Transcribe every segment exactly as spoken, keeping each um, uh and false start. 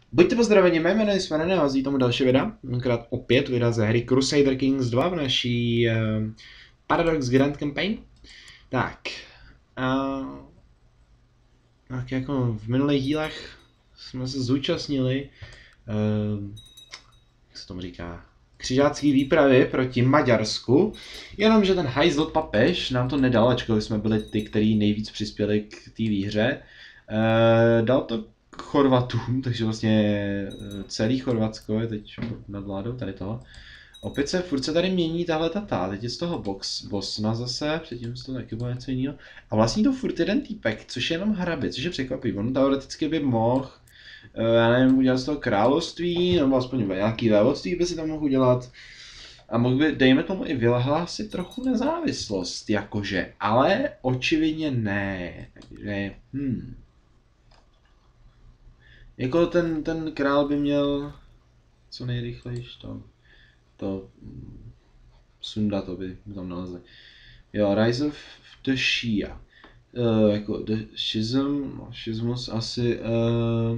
Buďte pozdraveni, mé jméno je Sven a tomu další videa, tenkrát opět videa ze hry Crusader Kings dva v naší uh, Paradox Grand Campaign. Tak, uh, tak jako v minulých dílech jsme se zúčastnili, uh, jak se tomu říká, křižácký výpravy proti Maďarsku, jenomže ten hajzl papež nám to nedal, ačkoliv jsme byli ty, kteří nejvíc přispěli k té výhře. Uh, dal to Chorvatům, takže vlastně celý Chorvatsko je teď nad vládou tady toho. Opět se furt se tady mění tahle tata, teď je z toho box, Bosna zase, předtím z toho taky bylo něco jiného. A vlastně to furt jeden týpek, což je jenom hrabě, což je překvapivý. On teoreticky by mohl, já nevím, udělat z toho království, nebo aspoň nějaký vévodství by si tam mohl udělat. A mohl by, dejme tomu, i vyhlásit trochu nezávislost, jakože, ale očividně ne, takže, hmm. Jako ten, ten král by měl co nejrychleji to, to sundat, to by tam nalezli. Jo, Rise of the Shia. Uh, jako the Schism, no, schismus asi, uh,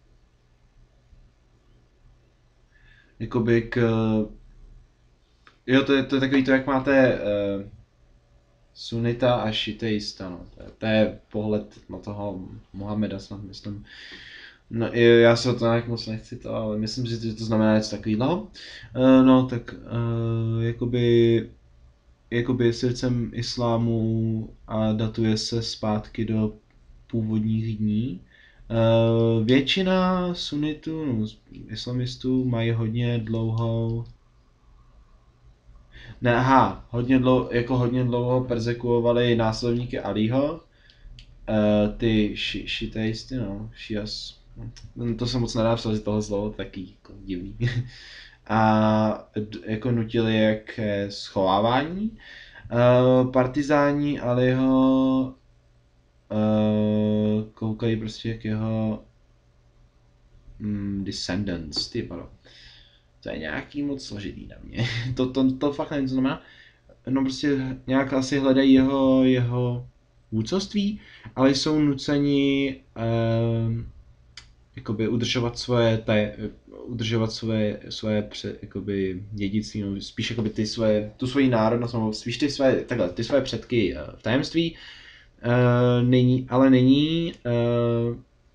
jakoby k, jo, to je, to je takový to, jak máte uh, sunita a šiteista, no, to je, to je pohled na toho Mohameda, snad myslím. No, já se to nějak moc nechci to, ale myslím si, že to znamená něco takového. Uh, no, tak uh, jakoby, jakoby srdcem islámu a datuje se zpátky do původních dní. Uh, většina sunitů, no, islamistů mají hodně dlouhou... Ne, aha, hodně dlouho, jako hodně dlouho persekuovali následníky Alího. Uh, ty ši, šitejsty, no, šias. To se moc nedá přeložit tohle slovo, taky jako divný. A jako nutili je k schovávání. Uh, partizáni Aliho uh, koukají prostě k jeho mm, descendants, ty bro. To je nějaký moc složitý na mě. to, to, to fakt nevím, co znamená. No prostě nějak asi hledají jeho, jeho vůdcovství, ale jsou nuceni uh, jakoby udržovat svoje, taj, udržovat svoje, svoje pře, jakoby dědictví, no, spíš jakoby ty svoje, tu svoji národnost, nebo spíš ty svoje, takhle, ty svoje předky v tajemství, uh, není, ale není, uh,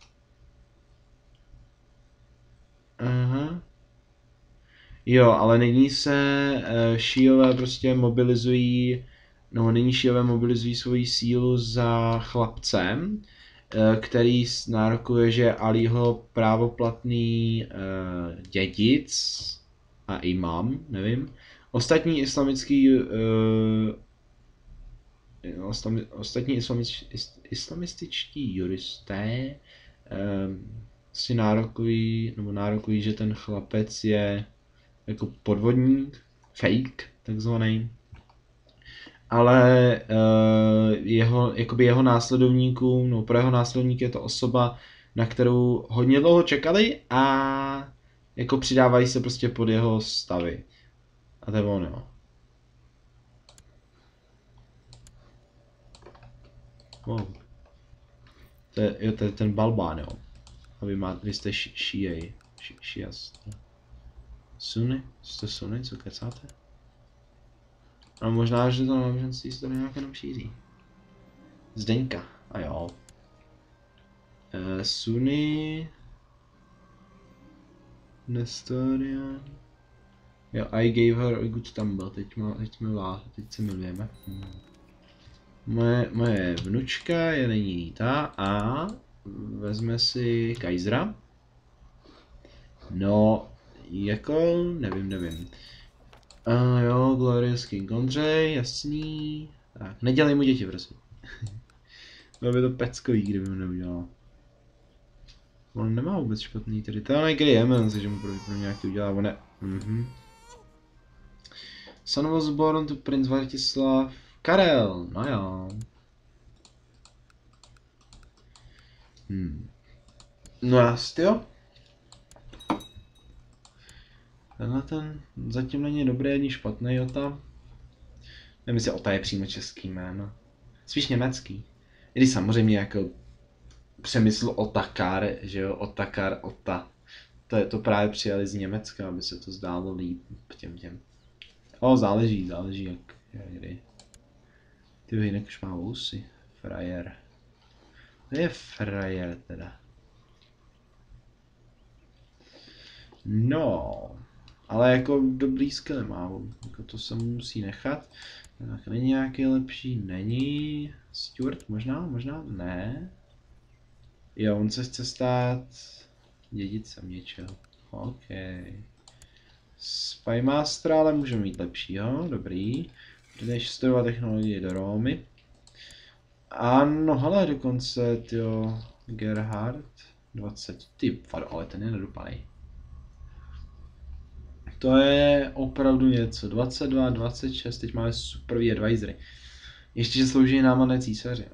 aha, jo, ale nyní se uh, šíjové prostě mobilizují, no nyní šíjové mobilizují svoji sílu za chlapcem, který nárokuje, že Alího právoplatný uh, dědic a imám, nevím. Ostatní islamický uh, ostami, ostatní islamič, islamističtí juristé uh, si nárokují, nebo nárokují, že ten chlapec je jako podvodník, fake, takzvaný. Ale uh, jeho, jakoby jeho následovníkům, no pro jeho následníky je to osoba, na kterou hodně dlouho čekali a jako přidávají se prostě pod jeho stavy. A to je ono, jo. Wow. To je, jo, to je ten Balbán, jo. A vy, má, vy jste šíjej. Šias. Sunny? Jste Sunny? Co kecáte? A možná, že to náboženství se tady nějak jenom šíří. Zdeňka, a jo. Uh, Sunny... Nestorian... Jo, I gave her a good tumble, teď, má, teď, jsme lá, teď se milujeme. Hmm. Moje, moje vnučka je není ta a vezme si Kaisera. No, jako, nevím, nevím. Uh, jo, Glorious King Ondřej, jasný. Tak, nedělej mu děti, prosím. Bylo by to peckový, kdyby mu neudělal. On nemá vůbec špatný tady. To je někdy Jemen, že mu pro, pro nějaký udělá, on ne. Mhm. Son was born to Prince Vratislav Karel, no jo. Hmm. No jasný, jo. Tenhle ten zatím není dobrý ani špatný Ota. Nevím, jestli Ota je přímo český jméno. Spíš německý. I když samozřejmě jako přemysl Otakar, že jo, Otakar, Ota. to, je to právě přijali z Německa, aby se to zdálo líp těm těm. O, záleží, záleží jak, jak kdy. Ty jinak už má vousy. Frajer. To je frajer teda. No, ale jako dobrý skill má, jako to se musí nechat. Tak není nějaký lepší, není. Stuart možná, možná ne. Jo, on se chce stát dědicem něčeho. OK. Spymaster ale může mít lepšího, dobrý. Jdeš studovat technologii do Rómy. Ano, hele, dokonce, tyjo, Gerhard, dvacet, ty vado, ale ten je nedopadej. To je opravdu něco, dvacet dva, dvacet šest, teď máme superový advisory. Ještě, že slouží námadné císaři.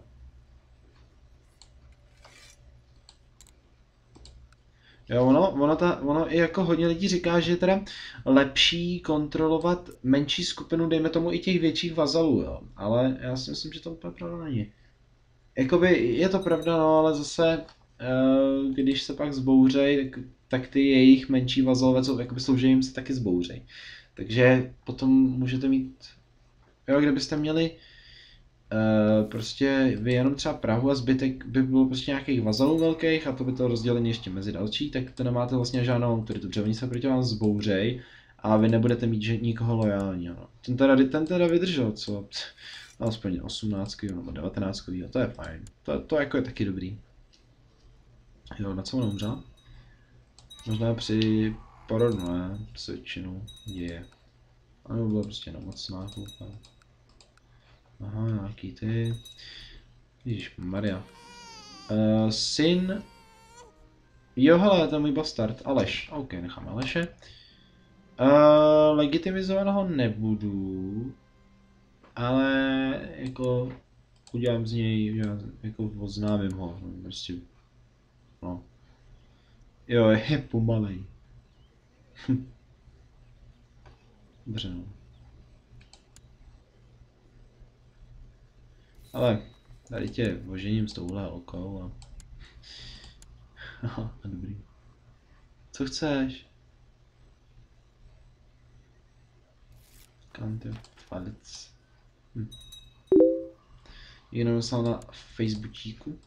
Jo, ono, ono, ta, ono i jako hodně lidí říká, že je teda lepší kontrolovat menší skupinu, dejme tomu i těch větších vazalů, jo. Ale já si myslím, že to úplně pravda není. Jakoby je to pravda, no, ale zase, uh, když se pak zbouřej, tak, tak ty jejich menší vazalové, co jakoby slouží, jim se taky zbouřej. Takže potom můžete mít, jo, kdybyste měli uh, prostě vy jenom třeba Prahu a zbytek by bylo prostě nějakých vazalů velkých a to by to rozdělení ještě mezi další, tak to nemáte vlastně žádnou autoritu, protože oni se proti vám zbouřej a vy nebudete mít že nikoho lojálního. No. Ten teda, ten teda vydržel, co? Aspoň osmnáct nebo devatenáct, to je fajn. To, to jako je taky dobrý. Jo, na co on umřel? Možná při porodu, ne? Se většinou děje. Ano, byla prostě nemocná, koukám. Aha, nějaký ty. Ježišmarja. Uh, syn. Jo, hele, to je můj bastard. Aleš. OK, necháme Aleše. Uh, legitimizovat ho nebudu. Ale jako udělám z něj, udělám, jako oznámím ho, no, prostě, no. Jo, je pomalej. Dobře, no. Ale tady tě ožením s touhle holkou a... Aha, dobrý. Co chceš? Kante, palec. Hm. Jenom dostal na Facebookíku.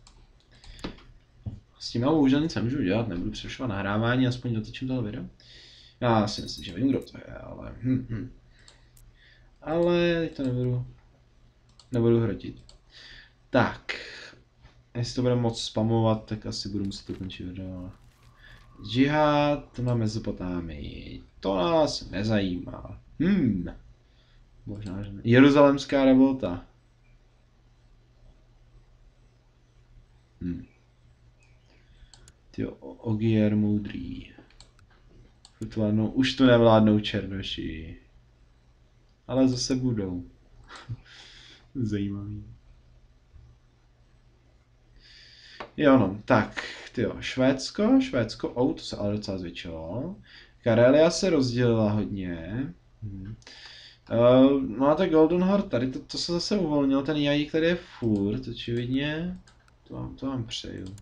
S tím já bohužel nic nemůžu dělat, nebudu přerušovat nahrávání, aspoň dotočím tohle video. Já si myslím, že vím, kdo to je, ale... Hm, hm. Ale teď to nebudu... Nebudu hrotit. Tak. Jestli to bude moc spamovat, tak asi budu muset ukončit video. Džihad na Mezopotámii. To nás nezajímá. Hm. Možná, že ne. Jeruzalemská revolta. Hm. Ty Ogier moudrý. Vládnou, už tu nevládnou černoši. Ale zase budou. Zajímavý. Jo no, tak, tyjo, Švédsko, Švédsko, oh, to se ale docela zvětšilo. Karelia se rozdělila hodně. Hmm. Uh, no a tak Golden Horde, tady to, to se zase uvolnil, ten jajík tady je furt, očividně. To vám, to vám přeju.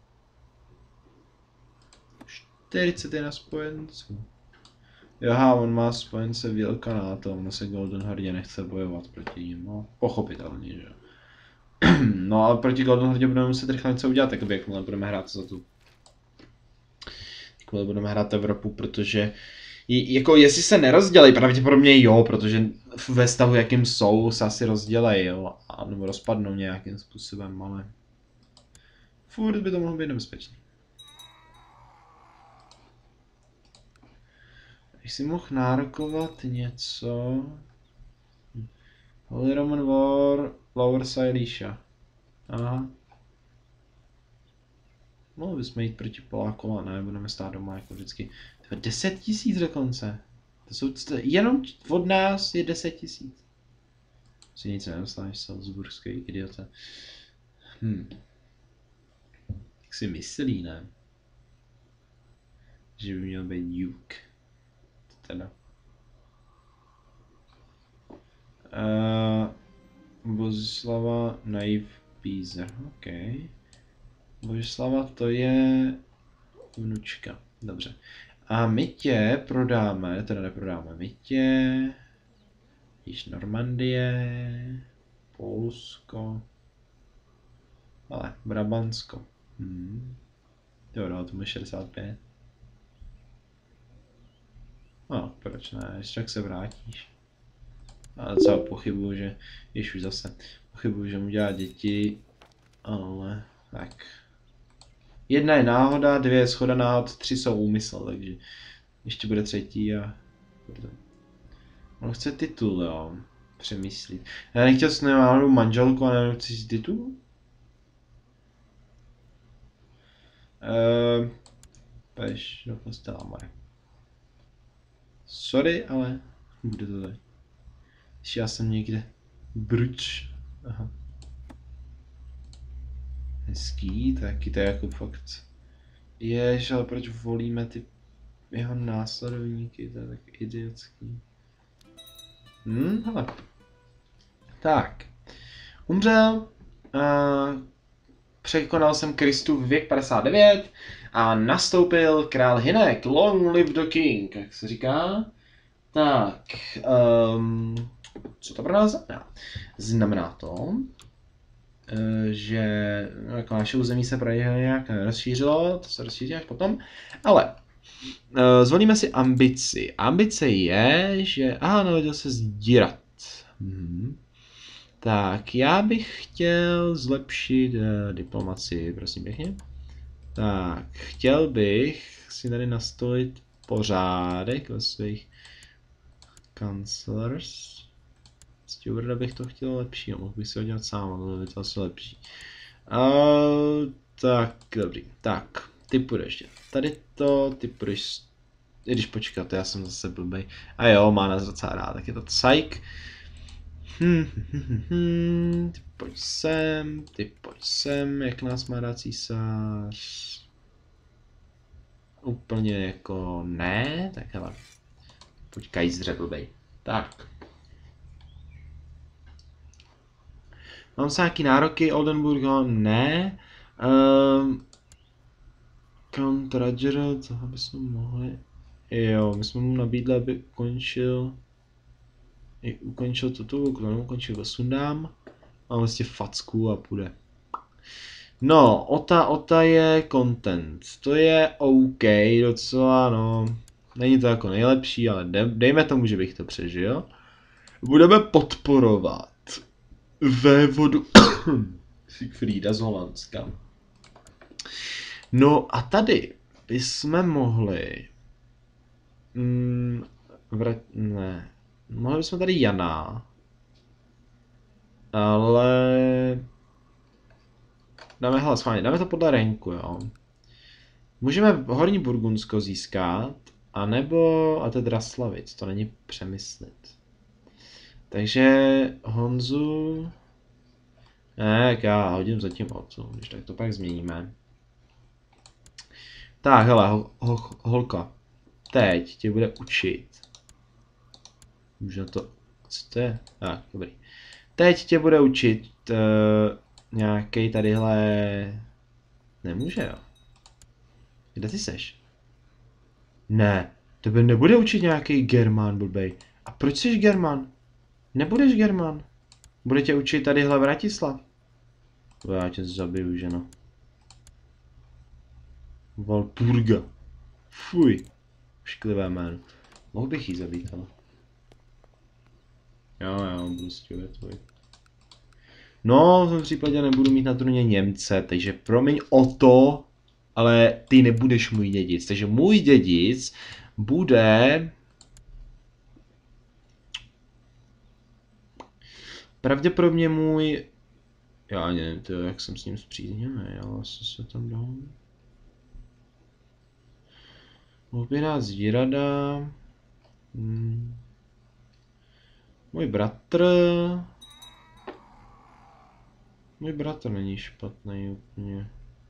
čtyřicet jedna spojenců. Joha, on má spojence Vilkanáto, ono se Golden Horde nechce bojovat proti ním, no, pochopitelně, že jo. No ale proti Golden Horde budeme muset rychle něco udělat, tak jakmile budeme hrát za tu. Jakmile budeme hrát Evropu, protože jako jestli se nerozdělej, pravděpodobně jo, protože ve stavu jakým jsou se asi rozdělej, jo, a nebo rozpadnou nějakým způsobem, ale furt by to mohlo být nebezpečné. Když si mohl nárokovat něco... Holy Roman War, Lower Silesia. Aha. Mohli bychom jít proti Polákům, a ne, budeme stát doma jako vždycky. deset tisíc dokonce. To jsou, to, jenom od nás je deset tisíc. Si nic nedostaneš, salzburský idiota. Hm. Jak si myslí, ne? Že by měl být Duke. Teda. Uh, Božislava Naiv Pízer, OK. Božislava to je vnučka, dobře. A my tě prodáme, teda neprodáme, my tě... Již Normandie, Polsko, ale Brabantsko. Hmm. Jo, dal tomu šedesát pět. No, proč ne, ještě tak se vrátíš. Ale docela pochybuju, že, již už zase, pochybuju, že mu dělá děti, ale tak. Jedna je náhoda, dvě je shoda náhod, tři jsou úmysl, takže ještě bude třetí a... On chce titul, jo, přemyslit. Já nechtěl jsem náhodou manželku a nevím, chci si titul? Ehm... Peš do postela, more. Sorry, ale bude to tak. Já jsem někde bruč. Aha. Hezký, taky to je jako fakt. Jež, ale proč volíme ty jeho následovníky, to je tak idiotský. Hm, hele. Tak. Umřel. Uh, překonal jsem Kristův věk padesát devět a nastoupil král Hynek. Long live the king, jak se říká. Tak. Um, co to pro nás znamená? Znamená to, že jako naše území se právě nějak rozšířilo, to se rozšíří až potom, ale uh, zvolíme si ambici. Ambice je, že, aha, narodil se zdírat. Hmm. Tak, já bych chtěl zlepšit uh, diplomaci, prosím pěkně. Tak, chtěl bych si tady nastolit pořádek ve svých kancelers. Stewarda bych to chtěl lepší, mohl bych si ho dělat sám, ale to by to asi lepší. Uh, tak, dobrý. Tak, ty půjdeš dělat tady to, ty půjdeš... I když počkat, já jsem zase blbej. A jo, má nás docela rád, tak je to psych. Hmm, hm, hm, hm, ty pojď sem, ty pojď sem, jak nás má rád císař. Úplně jako ne, tak hele. Pojď kajzře blbej. Tak. Mám se nějaký nároky, Oldenburgo? Ne. Um, Count Roger, co bychom mohli? Jo, my jsme mu nabídli, aby ukončil... I ukončil toto, ukončil ho sundám. Mám vlastně facku a půjde. No, Ota Ota je content. To je OK, docela no. Není to jako nejlepší, ale dejme tomu, že bych to přežil. Budeme podporovat vévodu Siegfrieda z Holandska. No a tady bychom mohli... Mm, vrat... Ne. Mohli bychom tady Jana. Ale... Dáme, hele, schválně, dáme to podle ranku, jo. Můžeme Horní Burgundsko získat, anebo a to Draslavit, to není přemyslit. Takže Honzu... Ne, jak já hodím zatím otcu, když tak to pak změníme. Tak, hele, ho, ho, holka, teď tě bude učit. Můžu na to... Co to je? Tak, dobrý. Teď tě bude učit uh, nějaký tadyhle... Nemůže, jo. Kde ty seš? Ne, tebe nebude učit nějaký Germán, blbej. A proč jsi Germán? Nebudeš Germán. Bude tě učit tadyhle Vratislav. Já tě zabiju, ženo. Valpurga. Fuj. Šklivé jméno. Mohl bych jí zabít, ale... Jo, jo, budu stěhovat tvoj. No, v tom případě nebudu mít na trůně Němce, takže promiň o to, ale ty nebudeš můj dědic. Takže můj dědic bude... Pravděpodobně můj... Já nevím, to, jak jsem s ním zpřízněný, ale asi se tam dám. Mohl by dát Zvírada. Hmm. Můj bratr... Můj bratr není špatný úplně.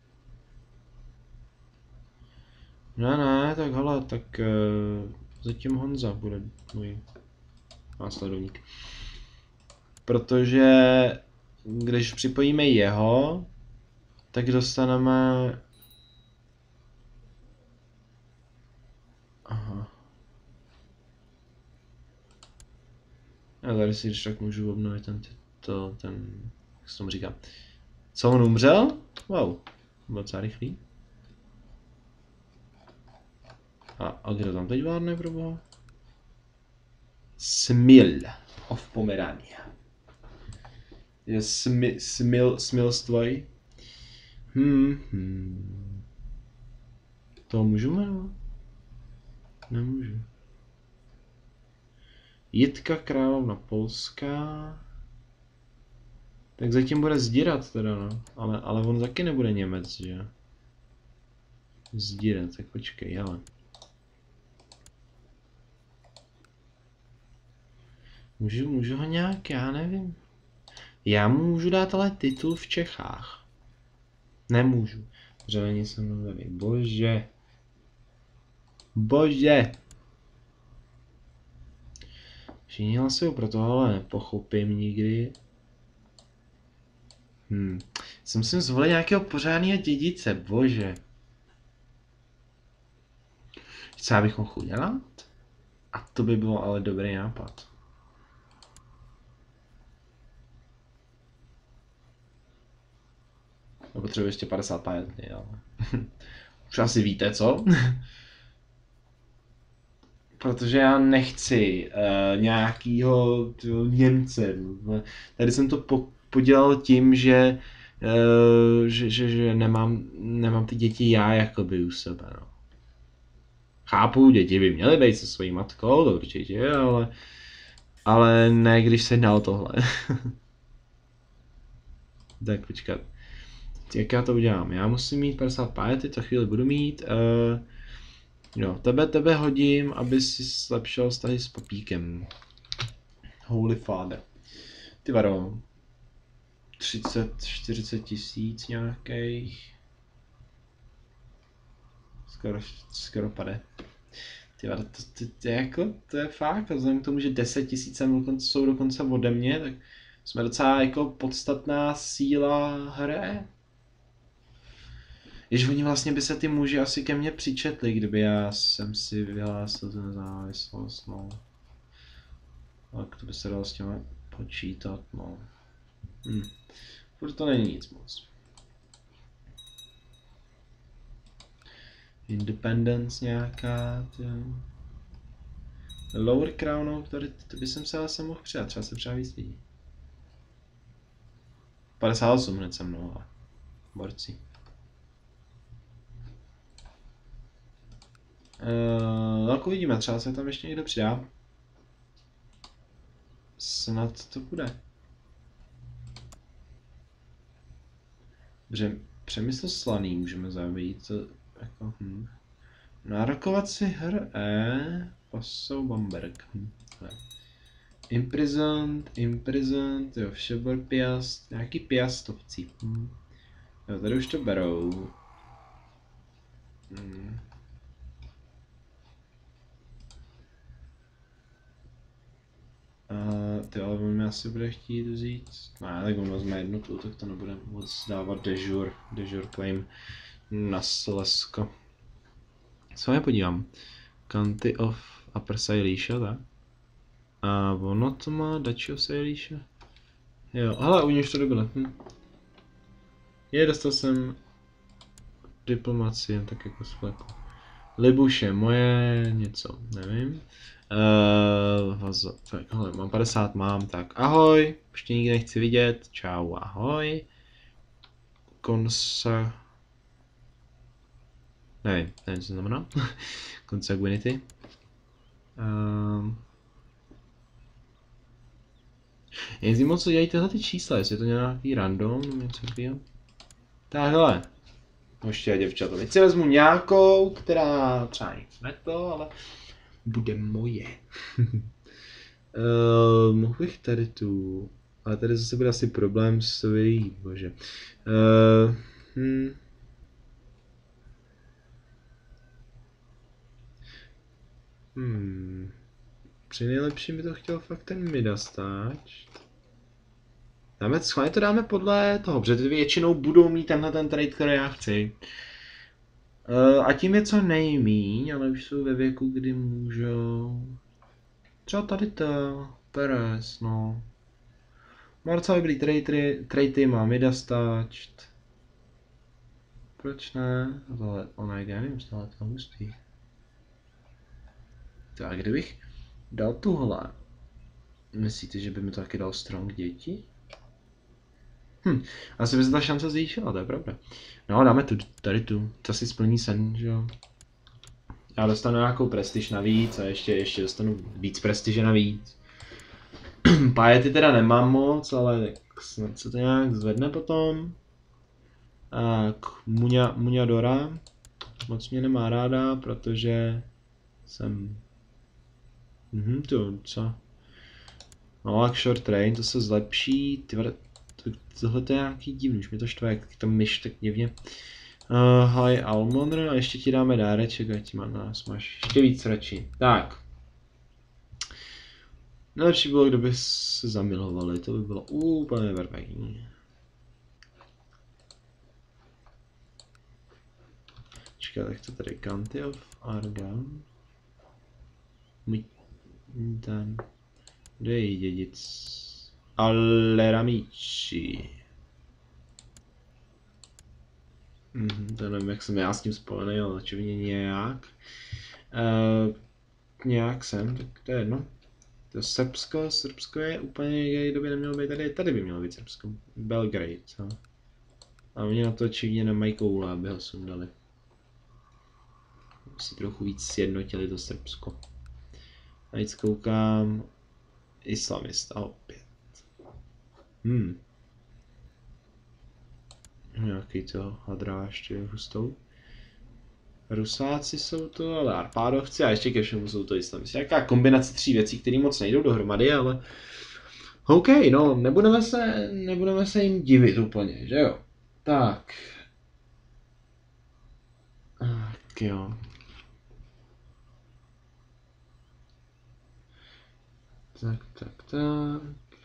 Ne, ne, tak hele, tak uh, zatím Honza bude můj následovník. Protože když připojíme jeho, tak dostaneme... A tady si když tak můžu obnovit ten, to, ten, jak se tomu říká. Co, on umřel? Wow, byl docela rychlý. A, a kdo tam teď vládne, proboha? Smil of Pomerania. Je smi, smil, smilstvoj. Hmm, hmm. To můžu jmenovat? Nemůžu. Jitka královna polská. Tak zatím bude Zdirat teda, no. Ale, ale on taky nebude Němec, že? Zdirat, tak počkej, ale. Můžu, můžu ho nějak, já nevím. Já mu můžu dát ale titul v Čechách. Nemůžu. Protože není se mnou tady. Bože. Bože. Všichni hlasují pro to, ale nepochopím nikdy. Hm. Já musím zvolit nějakého pořádného dědice, bože. Co já bych mohl udělat? A to by bylo ale dobrý nápad. Já potřebuji ještě padesát pět, ale... Už asi víte, co? Protože já nechci uh, nějakýho tyho, Němce. Tady jsem to po, podělal tím, že, uh, že, že, že nemám, nemám ty děti já jakoby u sebe. No. Chápu, děti by měly být se svojí matkou, to určitě, ale, ale ne, když se jedná o tohle. Tak počkat. Jak já to udělám? Já musím mít padesát pět, teď to chvíli budu mít. Uh, jo, tebe, tebe hodím, aby si zlepšil vztahy s Popíkem. Holy Father. Ty varo. třicet, čtyřicet tisíc nějakých. Skoro, skoro pade. Ty varo, to, to, to, jako, to je fakt, a vzhledem k tomu, že deset tisíc jsou dokonce ode mě, tak jsme docela jako podstatná síla hry. Jež oni vlastně by se ty muži asi ke mně přičetli, kdyby já jsem si vyhlásil tu nezávislost, no. Tak to by se dalo s těma počítat, no. Hm. Furt to není nic moc. Independence nějaká, tě. Lower Crownou, tady to by jsem se asi mohl přijat, třeba se třeba víc lidí. padesát osm hned se mnou, ale borci. Uh, tak uvidíme, třeba se tam ještě někdo přidá. Snad to bude. Dobře, Přemysl slaný můžeme zabít, to jako, hm. Nárokovat si hr E, Passau Bamberg. Hm. Imprisoned, imprisoned, jo, Všebor Piast, nějaký piastovci. Hm. Jo, tady už to berou. Hm. Uh, ty, ale on mi asi bude chtít vzít, ne, tak on vezme jednotu, tak to nebude moc dávat dežur, dežur claim na Slesko. Co já podívám? County of Upper Silesia, tak? A ono to má Duchy of Silesia? Jo, hele, u něj už to dobilo. Hm. Je, dostal jsem diplomaci jen tak jako spleku. Libuše, moje něco, nevím. Uh, tak, hele, mám padesát, mám, tak ahoj, už tě nikdy nechci vidět, čau, ahoj. Konsa... Nevím, nevím, co znamená. Consanguinity. Um... Jen si moc co dělají tyhle ty čísla, jestli je to nějaký random, nebo něco takového. Tak hele, ještě děvčata, teď si vezmu nějakou, která třeba nic ne to, ale bude moje. uh, mohl bych tady tu, ale tady zase bude asi problém s vyjít, bože. Uh, hm. Hmm. Při nejlepším by to chtěl fakt ten Midastáč. Dáme, schválně to dáme podle toho, protože ty většinou budou mít tenhle ten trade, který já chci. Uh, a tím je co nejmíň, ale už jsou ve věku, kdy můžou... Třeba tady to... Perez, no. Marca by byly trade, trade má Mida stačt. Proč ne? Ale ona jde, já nevím, stále to hustý. Tak kdybych dal tuhle, myslíte, že by mi to taky dal strong děti? Hm, asi by se ta šance zvýšila, to je pravda. No, dáme tu, tady tu, to si splní sen, že jo. Já dostanu nějakou prestiž navíc a ještě, ještě dostanu víc prestiže navíc. Pájety teda nemám moc, ale tak snad se to nějak zvedne potom. Tak, Muňa, Muňa Dora moc mě nemá ráda, protože jsem... Mhm, to co? No, jak short train, to se zlepší, ty vada, to, tohle to je nějaký divný, už mi to štve, jak to myš tak divně. Uh, hi Almonr, a ještě ti dáme dáreček, ať má nás máš ještě víc radši. Tak. Nejlepší bylo, kdyby se zamilovali, to by bylo úplně perfektní. Čekat, tak to tady County of Argan. Můj ten... Kde je dědic? Aleramici. Mhm, to nevím, jak jsem já s tím spojený, ale očividně nějak. Uh, nějak jsem, tak to je jedno. To Srbsko, Srbsko je úplně někde, kdo by nemělo být tady, tady by mělo být Srbsko. Belgrade, co? A oni na to očividně nemají koule, aby ho sundali. Si trochu víc sjednotili to Srbsko. A víc koukám... Islamista opět. Hmm. Nějaký to hadráš, je hustou. Rusáci jsou to, ale Arpádovci a ještě ke všemu jsou to islamisti. Jaká kombinace tří věcí, které moc nejdou dohromady, ale... OK, no, nebudeme se, nebudeme se jim divit úplně, že jo? Tak. Tak jo. Tak, tak, tak.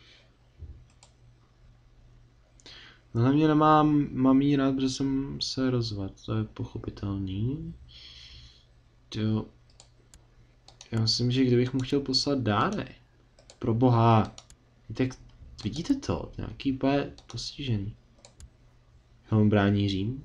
Hlavně nemám, mám jí rád, protože jsem se rozvedl, to je pochopitelný. Jo. Já myslím, že kdybych mu chtěl poslat dárek. Pro boha. Tak vidíte to? Nějaký úplně postižený. On brání Řím.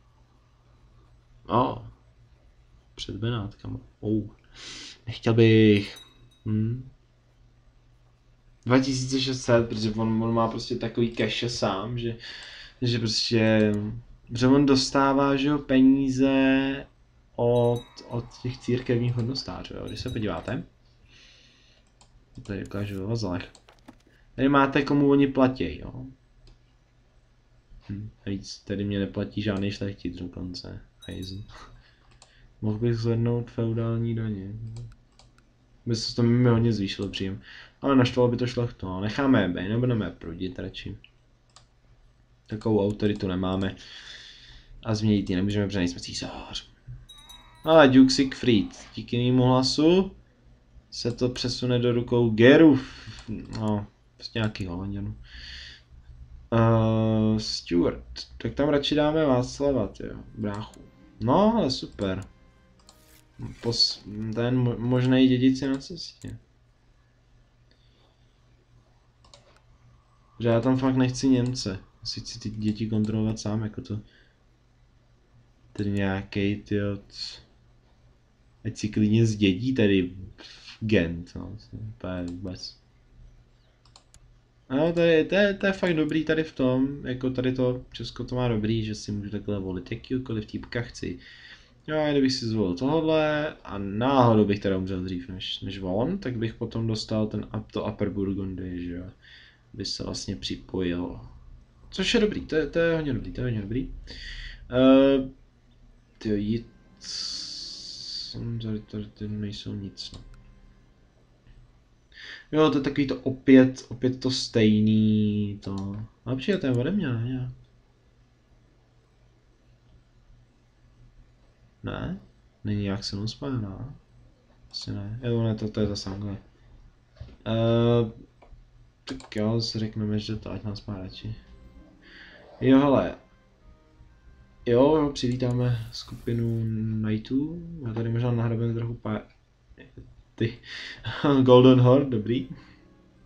O. Před Benátkama. Oh. Nechtěl bych. Hm. dva tisíce šest set, protože on, on má prostě takový cache sám, že, že prostě, že on dostává, že jo, peníze od, od těch církevních hodnostářů, jo, když se podíváte. Tady ukážu ve vazalech. Tady máte, komu oni platí, jo. Hm, víc, tady mě neplatí žádný šlechtic dokonce. Hejzl. Mohl bych zvednout feudální daně. By se to mi hodně zvýšilo příjem. Ale naštvalo by to šlechtu, no. Necháme je být, nebudeme je prudit radši. Takovou autoritu nemáme. A změnit ji nemůžeme, protože nejsme císař. A Duke Siegfried, díky mému hlasu se to přesune do rukou Gerów. No, prostě nějaký Holanděnů. Uh, Stuart, tak tam radši dáme Václava, jo, bráchu. No, ale super. Pos, ten možný dědic je na cestě. Že já tam fakt nechci Němce. Asi chci ty děti kontrolovat sám, jako to. Tady nějaký tyjo. Ať si klidně zdědí tady Gent, no. Úplně vůbec. No, tady, to, je, to je fakt dobrý tady v tom, jako tady to Česko to má dobrý, že si můžu takhle volit jakýkoliv týpka chci. Jo, kdybych si zvolil tohle a náhodou bych teda umřel dřív než, než on, tak bych potom dostal ten up to Upper Burgundy, že jo. By se vlastně připojil. Což je dobrý, to je, to je hodně dobrý, to je hodně dobrý. Uh, tyjo, jít... Tady, tady, tady nejsou nic, no. Jo, to je takový to opět, opět to stejný, to... A přijde, to je ode mě, ne? Ne? Není jak se mnou spojená? Asi ne. Jo, ne, to, to je zase Anglie. Uh, tak jo, si řekneme, že to ať nás má radši. Jo, hele. Jo, jo, přivítáme skupinu Knightů. Já tady možná nahrabeme trochu pár... Ty. Golden Horde, dobrý.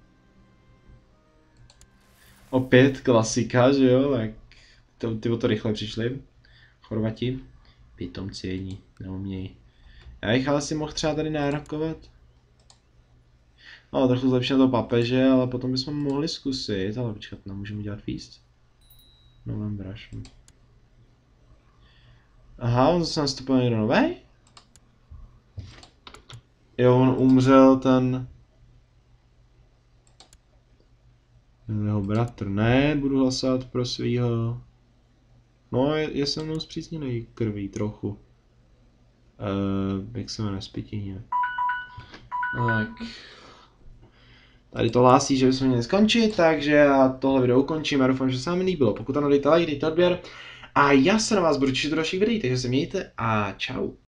Opět klasika, že jo, tak to, ty o to rychle přišli. Chorvati, pitomci jedni, neumějí. Já bych ale si mohl třeba tady nárokovat. No, trochu zlepšit to papeže, ale potom bychom mohli zkusit, ale počkat, nemůžeme dělat feast. November až. Aha, on zase nastupuje někdo nový? Jo, on umřel ten... Jeho bratr, ne, budu hlasovat pro svýho... No, je, je se mnou zpřízněnej krví trochu. Uh, jak se jmenuje, Spytíně. Tak. Tady to hlásí, že bychom měli skončit, takže já tohle video ukončím. Já doufám, že se vám líbilo. Pokud ano, dejte like, dejte odběr. A já se na vás budu těšit do dalších videí, takže se mějte a čau.